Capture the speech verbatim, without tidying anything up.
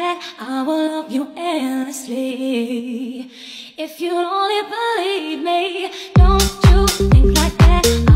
that, I will love you endlessly. If you only believe me, don't you think like that?